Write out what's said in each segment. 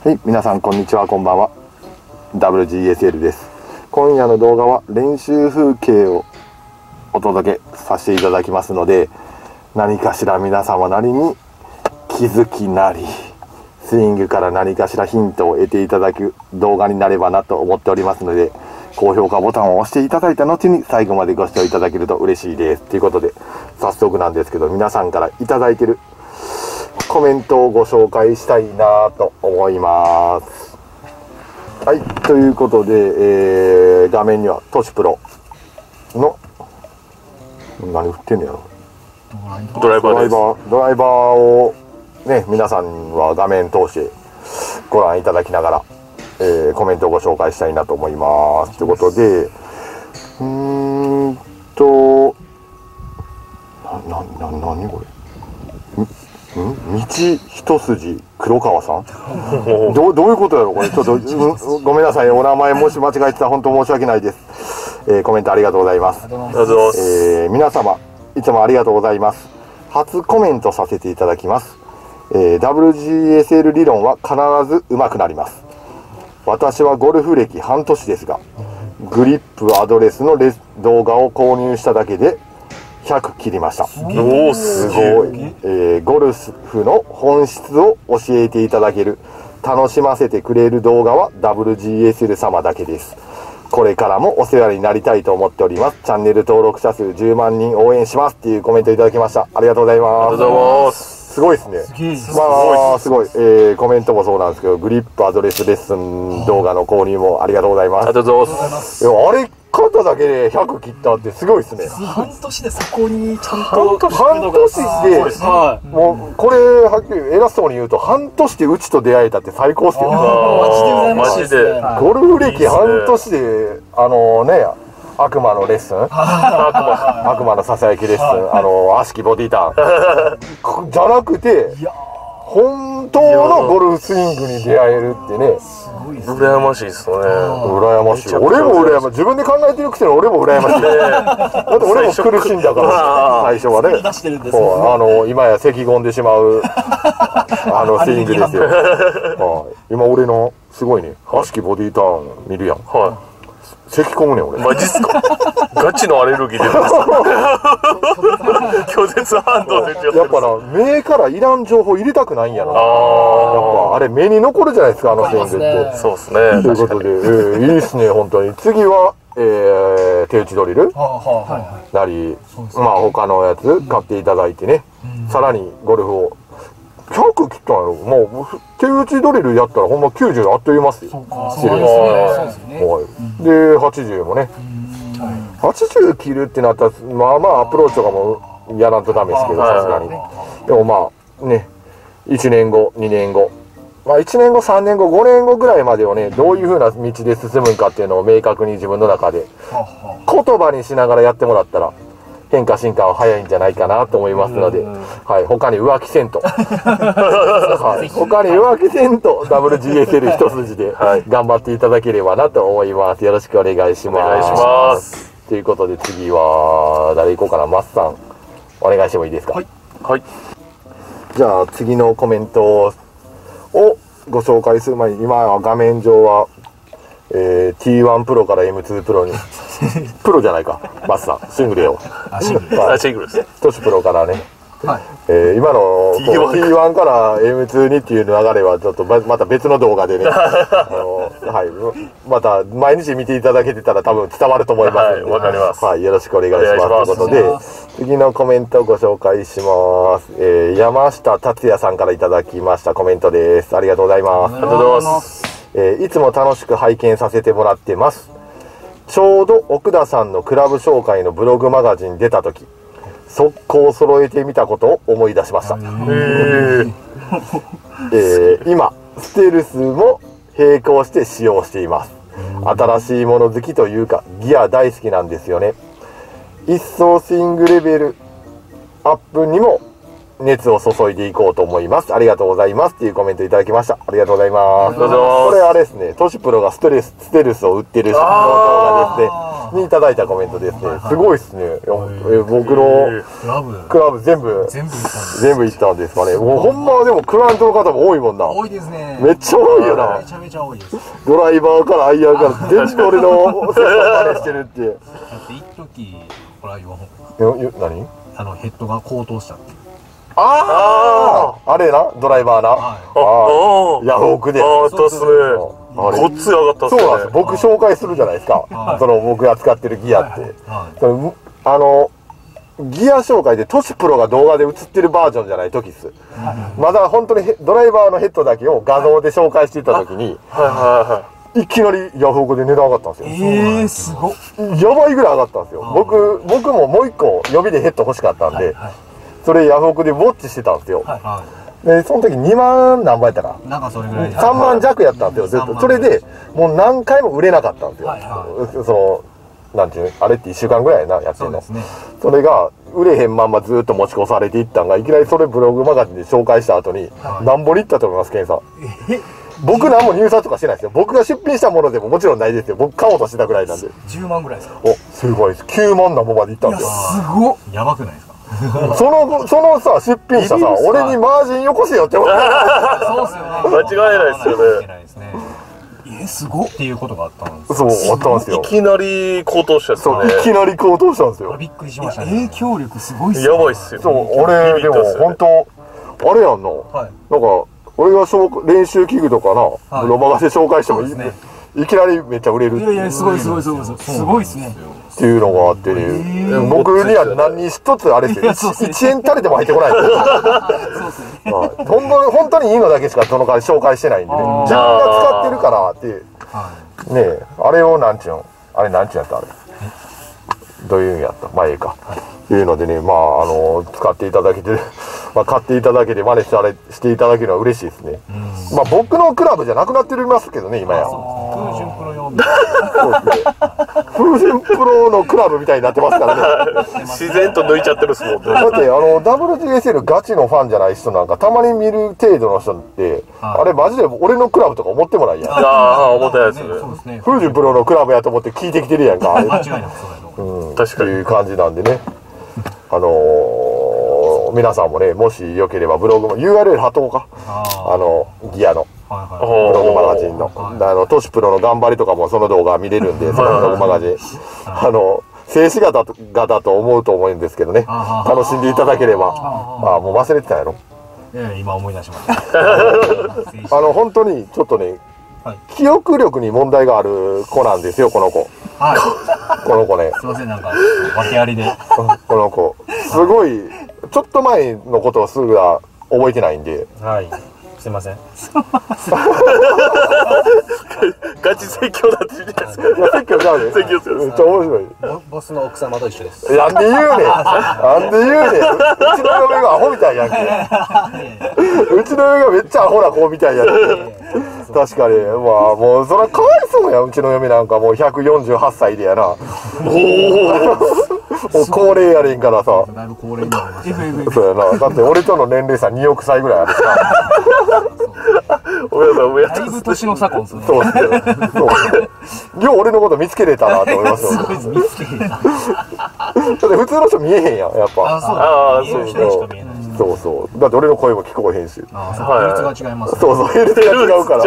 はい、皆さんこんにちは、こんばんは。WGSL です。今夜の動画は練習風景をお届けさせていただきますので、何かしら皆様なりに気づきなり、スイングから何かしらヒントを得ていただく動画になればなと思っておりますので、高評価ボタンを押していただいた後に最後までご視聴いただけると嬉しいです。ということで、早速なんですけど、皆さんからいただいてるコメントをご紹介したいなと思います。はい、ということで、画面にはトシプロの何振ってんのやろ、 ドライバーです。 ドライバーをね、皆さんは画面通してご覧いただきながら、コメントをご紹介したいなと思います。ということで、何これ、道一筋黒川さんどういうことやろこれ。ちょっと、ごめんなさい、お名前もし間違えてたら本当申し訳ないです。コメントありがとうございます。皆様いつもありがとうございます。初コメントさせていただきます。WGSL 理論は必ず上手くなります。私はゴルフ歴半年ですが、グリップアドレスの動画を購入しただけで100切りました。おお、すごい。ゴルフの本質を教えていただける、楽しませてくれる動画は WGSL 様だけです。これからもお世話になりたいと思っております。チャンネル登録者数10万人応援しますっていうコメントいただきました。ありがとうございます。 ありがとうございます。 すごいですね。まあすごい、コメントもそうなんですけど、グリップアドレスレッスン動画の購入もありがとうございます。 ありがとうございます。 あれ方だけで100切ったってすごいですね。 半年でそこにちゃんと半年で、もうこれはっきり偉そうに言うと、半年でうちと出会えたって最高っすよね。 マジでゴルフ歴半年で悪魔のレッスン、悪魔のささやきレッスン、悪しきボディターンじゃなくて、本当のゴルフスイングに出会えるってね、 羨ましいですよね。 羨ましい。俺も羨ましい。自分で考えてるくせに俺も羨ましい。だって俺も苦しんだから最初はね。今や咳込んでしまうスイングですよ。今俺のすごいね、悪しきボディターン見るやん。咳込むねん俺。 マジっすか。ガチのアレルギー出てます。拒絶反応出てる。 やっぱな、目からいらん情報入れたくないんやな。やっぱあれ目に残るじゃないですか、スイングって。 そうですね。 ということで、いいっすね、本当に。次は手打ちドリルなり、まあ他のやつ買っていただいてね、さらにゴルフを100切ったのよ。もう手打ちドリルやったらほんま90あっという間っすよ。で80もね、80切るってなったらまあまあアプローチとかもやらんとダメですけど、さすがに。でもまあね、1年後2年後、まあ1年後3年後5年後ぐらいまでをね、どういう風な道で進むかっていうのを明確に自分の中で言葉にしながらやってもらったら変化進化は早いんじゃないかなと思いますので、はい、他に浮気せんと、はい、他に浮気せんと WGSL 一筋で頑張っていただければなと思います。よろしくお願いします。お願いします。ということで次は誰行こうかな。マスさんお願いしてもいいですか。はい、はい、じゃあ次のコメントをご紹介する前に、今は画面上はT1 プロから M2 プロにプロじゃないか、マスさんシングルよ。 シングルです。 トシプロからね、今の T1 から M2 にっていう流れはちょっとまた別の動画でね、また毎日見ていただけてたら多分伝わると思いますので、 わかります。 はい、よろしくお願いします。ということで次のコメントをご紹介します。山下達也さんからいただきましたコメントです。ありがとうございます。 ありがとうございます。 いつも楽しく拝見させてもらってます。ちょうど奥田さんのクラブ紹介のブログマガジン出た時、速攻揃えてみたことを思い出しました。今ステルスも並行して使用しています。新しいもの好きというかギア大好きなんですよね。一層スイングレベルアップにも熱を注いでいこうと思います。ありがとうございますっていうコメントいただきました。ありがとうございます。これあれですね、トシプロがステルスを売ってる動画ですね、にいただいたコメントですね。すごいですね。僕のクラブ全部行ったんですかね。もうほんまでもクライアントの方も多いもんな。 多いですね。 めっちゃ多いよな。 めちゃめちゃ多いです。 ドライバーからアイアンから全部俺のセット真似してるって。 だって一時これは言わんほう。 何？ ヘッドが高騰したって。 あれな、ドライバーな。ヤフオクで。 あったっすね。ごっつい上がったっすね。 そうなんです。僕紹介するじゃないですか。僕が使ってるギアって。ギア紹介でトシプロが動画で映ってるバージョンじゃない時っす。まだ本当にドライバーのヘッドだけを画像で紹介していた時に、いきなりヤフオクで値段上がったんですよ。 すごっ。 やばいぐらい上がったんですよ。僕ももう一個予備でヘッド欲しかったんで、それヤフオクでウォッチしてたんですよ。でその時2万何倍やったかなんかそれぐらい 3万弱やったんですよ、ずっと。それでもう何回も売れなかったんですよ。そのなんていうあれって1週間ぐらいやってんの。それが売れへんまんまずっと持ち越されていったんが、いきなりそれブログマガジンで紹介した後に何本にいったと思います、ケンさん。僕何も入札とかしてないですよ。僕が出品したものでももちろんないですよ。僕買おうとしてたぐらいなんで。 10万ぐらいですか。 お、すごいです。9万何本までいったんですよ。 すごっ。やばくないですか。 そのさ、出品者さ、俺にマージンよこせよって思って。 そうっすよね。 間違いないですよね。 すごっっていうことがあったんです。 そう、あったんですよ。 いきなり高騰したっすね。 いきなり高騰したんですよ。 びっくりしましたね。影響力すごいっすね。やばいっすよ。 そう、俺でも本当あれやんの。なんか俺が練習器具とかな、ロマガで紹介してもいきなりめっちゃ売れる。 いやすごいすごいすごいっすね。 っていうのがあってね、僕には何一つあれですよ。1円たりでも入ってこない。本当にいいのだけしかその代わり紹介してないんでね。自分が使ってるからってねえ、あれをなんちゅうんあれなんちゅうんやったあれ。どういう意味やった。まあええか。いうのでね、まあ使っていただけて、買っていただけて真似していただけるのは嬉しいですね。まあ僕のクラブじゃなくなってますけどね、今や。 風順プロ用み風順プロのクラブみたいになってますからね。 自然と抜いちゃってるっすもんね。 だってWGSL ガチのファンじゃない人なんかたまに見る程度の人って、あれマジで俺のクラブとか思ってもないやん。 思ってないですね。 風順プロのクラブやと思って聞いてきてるやんか。 間違いなくそうやの。確かに。っていう感じなんでね。皆さんもね、もしよければブログも URL 貼っとこうか。ギアのブログマガジンのトシプロの頑張りとかもその動画見れるんで、そのブログマガジン静止画だと思うと思うんですけどね、楽しんでいただければ。もう忘れてたやろ。 今思い出しました。 本当にちょっとね、記憶力に問題がある子なんですよ、この子。この子ね。 すいません、なんか訳ありで。 この子すごいちょっと前のことをすぐは覚えてないんで。 すいません。 ガチ説教だって言うじゃないですか。 説教じゃうね。説教する。めっちゃ面白い。 ボスの奥様と一緒です。 なんで言うねん。なんで言うねん。うちの嫁がアホみたいやんけ。うちの嫁がめっちゃアホな子みたいやんけ。確かに、もうそらかわいそうやん。うちの嫁なんかもう148歳でやな。もう高齢やれんからさ。 だいぶ高齢になりました。 そうやな。だって俺との年齢差2億歳ぐらいあるさ。 だいぶ年の差婚する。 そうですよ。よう俺のこと見つけれたなと思いますよ。 見つけれた。だって普通の人見えへんやん、やっぱ。そうだって俺の声も聞こえへんし。 ヘルツが違います。 そうヘルツが違うから。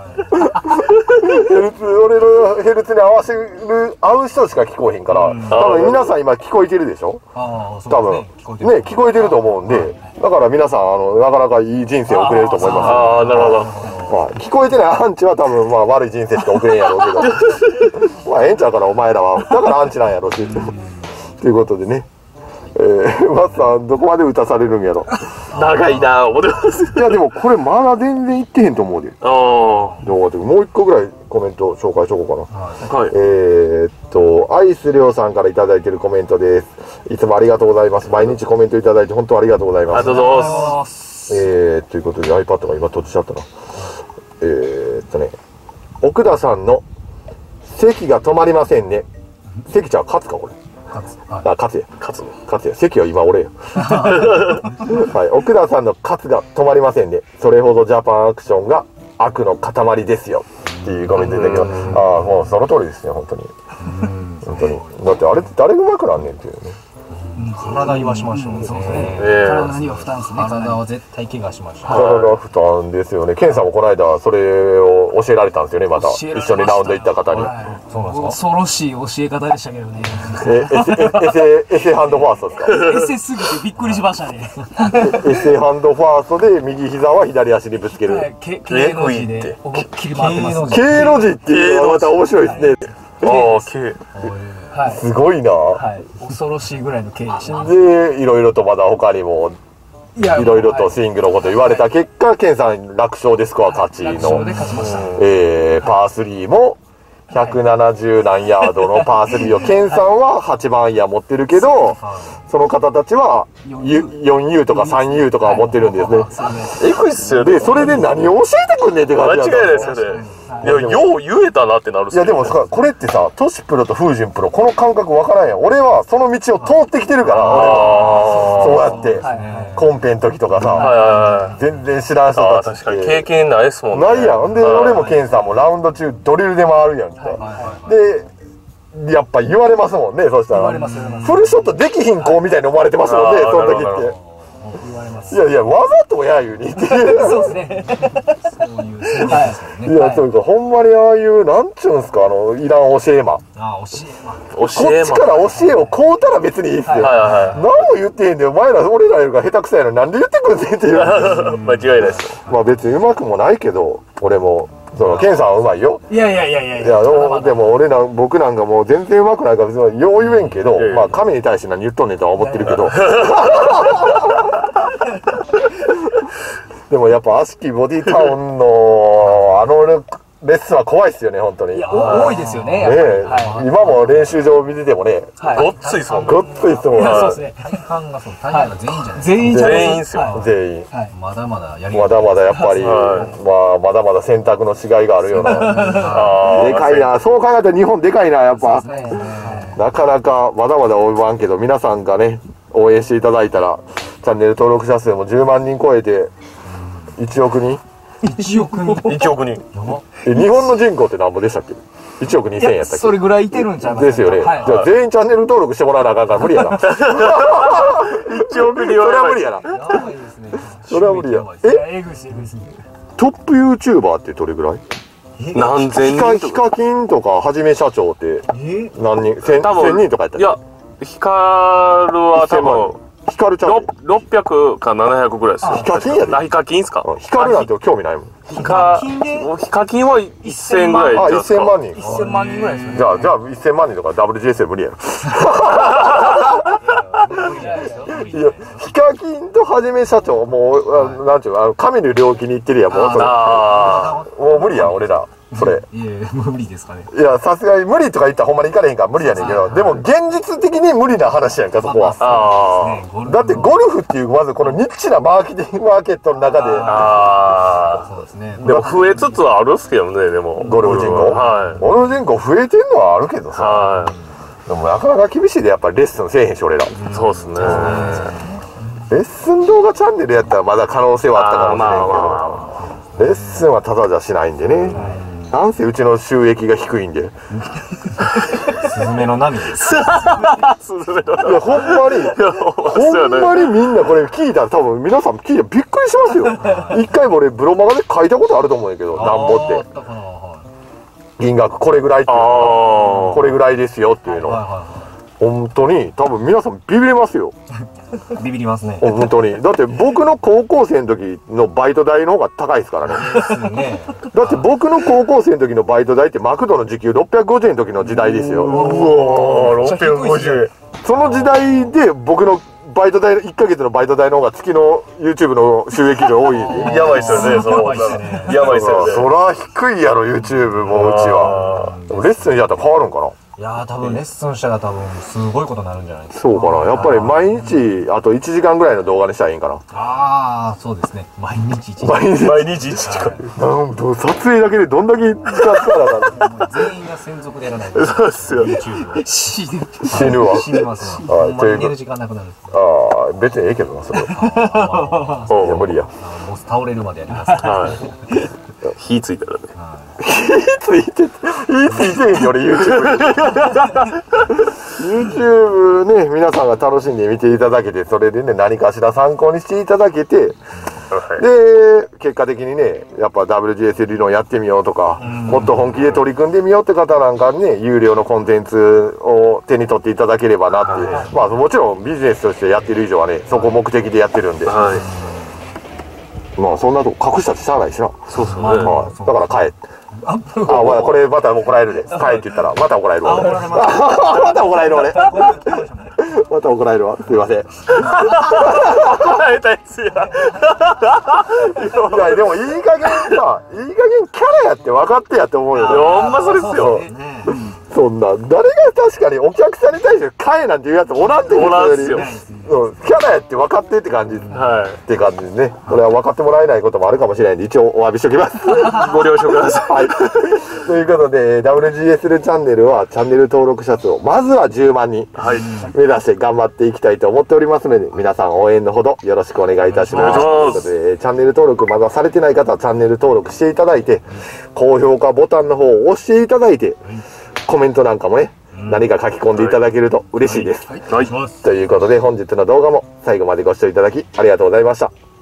俺のヘルツに合う人しか聞こえへんから。多分皆さん今聞こえてるでしょ。多分ね聞こえてると思うんで、だから皆さんなかなかいい人生を送れると思います。 なるほど。 聞こえてないアンチは多分悪い人生しか送れんやろうけど、ええんちゃうからお前らは。だからアンチなんやろし。ということでね。マツさんどこまで打たされるんやろ。 長いな思ってます。 いやでもこれまだ全然いってへんと思うで。もう一個ぐらいコメント紹介しとこうかな。アイスりょうさんからいただいてるコメントです。いつもありがとうございます。毎日コメントいただいて本当ありがとうございます。 ありがとうございます。 ということで iPad が今閉じちゃったな。奥田さんの席が止まりませんね。関ちゃん勝つかこれ。 勝也関は今俺よはい、奥田さんの勝が止まりませんね。それほどジャパンアクションが悪の塊ですよっていうコメントいただけど、ああもうその通りですね本当に本当に。だってあれって誰がうまくなんねんっていうね。 体言わしましょう。 そうですね。体には負担ですね。 体は絶対怪我しましょう。 体負担ですよね。ケンさんもこの間それを教えられたんですよね。また一緒にラウンド行った方に。 そうなんですか。 恐ろしい教え方でしたけどね。 エセハンドファーストですか。 エセすぎてびっくりしましたね。 エセハンドファーストで右膝は左足にぶつける。 K の字で思いっきり回ってます。 K の字っていうのはまた面白いですね。 ああ、K。 すごいな。 恐ろしいぐらいの K でした。 でいろいろとまだ他にもいろいろとスイングのこと言われた結果、ケンさん楽勝でスコア勝ちの、パー3も170何ヤードのパー3をケンさんは8番アイアン持ってるけど、その方たちは 4U とか 3U とか持ってるんですね。 エグいっすよね。 でそれで何を教えてくんねんって感じ。 間違いないですよね。いや、よう言えたなってなるっすよ。 いやでもさ、これってさ、トシプロと風神プロこの感覚わからんやん。俺はその道を通ってきてるから、俺はそうやってコンペの時とかさ、全然知らん人たちって確かに経験ないっすもんね。 ないやん。で俺もケンさんもラウンド中ドリルで回るやんか。でやっぱ言われますもんね。そしたらフルショットできひん子みたいに思われてますもんね、その時って。いやいや、わざとや言うにっていう。 そうですね。そういう選手ですよね。 いや、そうか、ほんまにああいう、なんちゅうんすか、いらん教え魔。 教え魔。 こっちから教えを買うたら別にいいっすよ。何も言ってへんで、お前ら、俺らよりが下手くそやのになんで言ってくんねんっていう。 間違いないですよ。 まあ別にうまくもないけど、俺も、ケンさんはうまいよ。 いや、 でも僕なんかもう全然うまくないから別によう言えんけど、まあ神に対して何言っとんねんとは思ってるけど。でもやっぱ悪しきボディタウンのレッスンは怖いっすよね、本当に。 いや、多いですよね。 今も練習場見ててもね、 ごっついっすもん。 ごっついっすもん。 そうですね。 体幹が全員じゃないですか。 全員っすよ。 全員。 まだまだやりまだまだやっぱり、まだまだ選択の違いがあるような。でかいな。そう考えたら日本でかいな、やっぱ。なかなかまだまだ及ばんけど、皆さんがね、応援していただいたら、チャンネル登録者数も10万人超えて、1億人 1億人。 1億人。 日本の人口って何ぼでしたっけ？1億2000やったっけ？ それぐらいいてるんちゃいますか？ ですよね。じゃあ全員チャンネル登録してもらわなあかんから無理やな。1億人それは無理やな。それは無理や。トップ YouTuber ってどれぐらい？ 何千人とか。 ヒカキンとかはじめ社長って何人？1000人とかやったっけ？ いや、ヒカルは多分ヒカルちゃん 600か700ぐらいですよ。 ヒカキンやで。 ヒカキンっすか？ ヒカルなんて興味ないもん。 ヒカキンは1000ぐらい。 あ、1000万人。 1000万人ぐらいですね。 じゃあ1000万人とか WGS 無理やろ。いや、ヒカキンとはじめ社長もうなんちゅう神の領域に行ってるやん。もう無理やん俺ら。それ無理ですかね。 いや、さすがに無理とか言ったらほんまに行かれへんから無理やねんけど、でも現実的に無理な話やんか、そこは。だってゴルフっていうまずこのニッチなマーケットの中で。 そうですね。 でも増えつつはあるっすけどね、でもゴルフ人口。ゴルフ人口増えてんのはあるけどさ、でもなかなか厳しいで、やっぱりレッスンせえへんし俺ら。 そうっすね。 レッスン動画チャンネルやったらまだ可能性はあったかもしれんけど、レッスンはただじゃしないんでね。なんせうちの収益が低いんで。 スズメの波です。 いや、ほんまにみんなこれ聞いたら多分皆さん聞いてびっくりしますよ。一回も俺ブロマガで書いたことあると思うんやけど、なんぼって金額これぐらいっていうのこれぐらいですよっていうの本当に多分皆さんビビりますよ。 ビビりますね。 本当に。だって僕の高校生の時のバイト代の方が高いですからね。だって僕の高校生の時のバイト代ってマクドの時給650円の時の時代ですよ。 うわー、650円。 その時代で僕のバイト代1ヶ月のバイト代の方が月の YouTube の収益量多い。 やばいっすよね。やばいっすよね。 そら低いやろ YouTube もうちは。でもレッスンやったら変わるんかな。 いやー多分レッスンしたら多分すごいことになるんじゃないですか。 そうかな。やっぱり毎日あと1時間ぐらいの動画にしたらいいんかな。 ああそうですね。毎日1時間。 毎日毎日1時間。 なんと撮影だけでどんだけ時間使わなあかん全員が専属でやらないと。 そうっすよ。 YouTube を死ぬわ。 死にますね。 はいほんまに寝る時間なくなる。 ああ、別にええけどな、それは。いや、無理や。 もう倒れるまでやります。 はい。火ついたらね。 ついてて、火ついてへんよ、俺 YouTube ね、皆さんが楽しんで見ていただけて、それでね、何かしら参考にしていただけて、で、結果的にね、やっぱ WGS 理論やってみようとか、もっと本気で取り組んでみようって方なんかにね、有料のコンテンツを手に取っていただければなっていう。まあ、もちろんビジネスとしてやってる以上はね、そこ目的でやってるんで。 はい。 まあ、そんなとこ隠したってしゃあないしな。 そうそうね。 はいだから帰って。あ、まだこれまた怒られるで。帰って言ったら、また怒られるわ。俺また怒られる俺。また怒られるわ。すいません。い怒られたやつや。 や、でもいい加減さ、いい加減キャラやって分かってやって思うよね。 ほんまそれっすよ。 そんな、誰が確かにお客さんに対して帰なんて言うやつおらんっておらんっすよ。 うんキャラやって分かってって感じ。 はって感じですね。これは分かってもらえないこともあるかもしれないんで、一応お詫びしておきます。 い。ご了承ください。 はい。ということで、WGSL チャンネルは、チャンネル登録者数を、まずは10万人、 はい。 目指して頑張っていきたいと思っておりますので、皆さん応援のほどよろしくお願いいたします。 お願いしますということで、チャンネル登録まだされてない方は、チャンネル登録していただいて、高評価ボタンの方を押していただいて、コメントなんかもね、何か書き込んでいただけると嬉しいです。 はい。 ということで、本日の動画も最後までご視聴いただきありがとうございました。